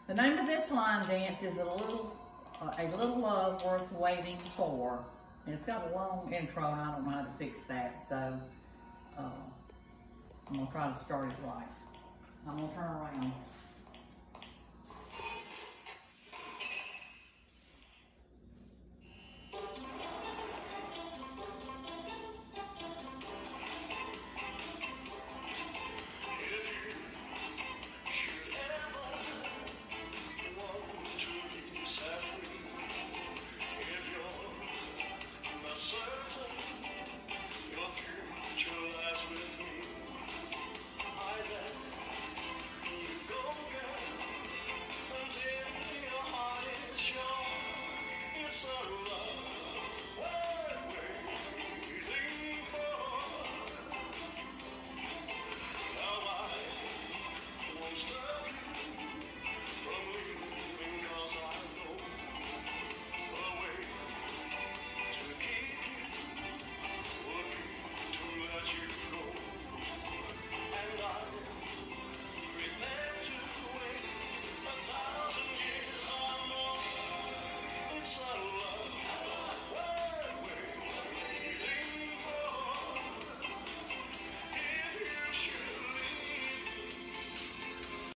The name of this line dance is a little love worth waiting for. And it's got a long intro and I don't know how to fix that. So I'm gonna try to start it right. I'm gonna turn around.